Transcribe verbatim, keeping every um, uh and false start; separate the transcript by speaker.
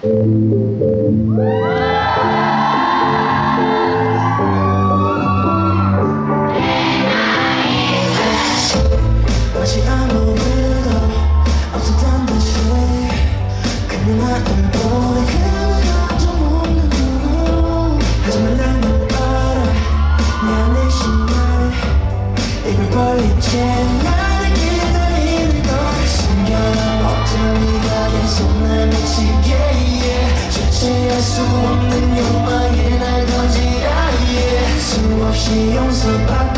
Speaker 1: 마치 아무 일도 없었던 듯이 그냥 나는 보내 그냥 좀 없는 거 하지만 나는 알아 내 안에 심해 입을 벌린 채 나를 기다리는 걸 숨겨놓은 어떤 네가 계속 날 미치게 yeah. 주체할 수 없는 욕망에 날 던지라 yeah. 수없이 용서받